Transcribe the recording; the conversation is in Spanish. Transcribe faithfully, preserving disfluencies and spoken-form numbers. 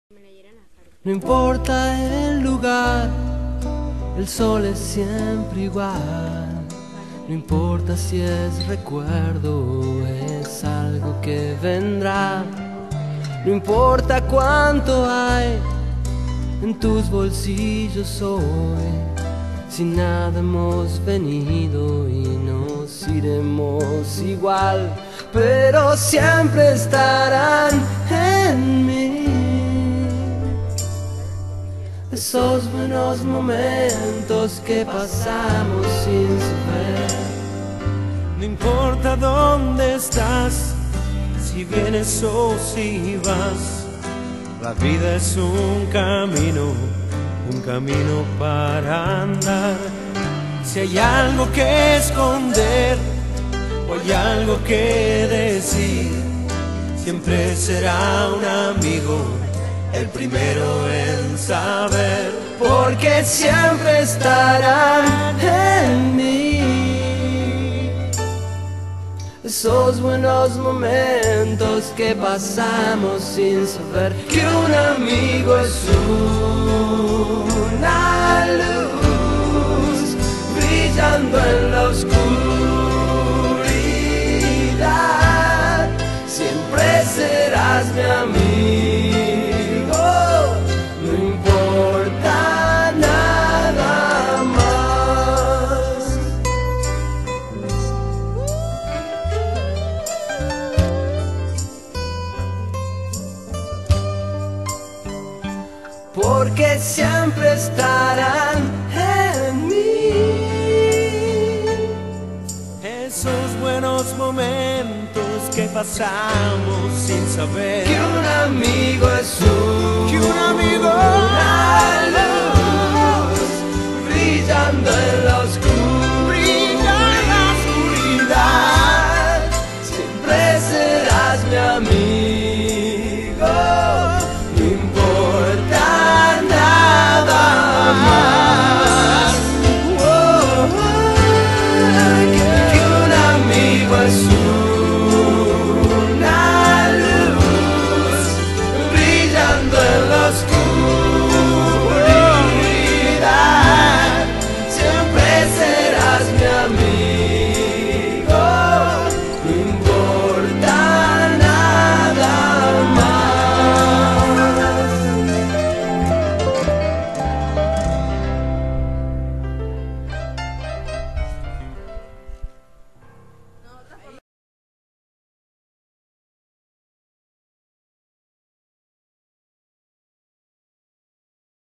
No importa el lugar, el sol es siempre igual. No importa si es recuerdo o es algo que vendrá. No importa cuánto hay en tus bolsillos hoy, si nada hemos venido y nos iremos igual, pero siempre estarán en mí esos buenos momentos que pasamos sin saber. No importa dónde estás, si vienes o si vas, la vida es un camino, un camino para andar. Si hay algo que esconder o hay algo que decir, siempre será un amigo el primero en saber, porque siempre estarán en mí esos buenos momentos que pasamos sin saber que un amigo es una luz brillando en la oscuridad. Siempre serás mi amigo, no importa nada más. Porque siempre estarán en mí esos buenos momentos que pasamos sin saber que un amigo es un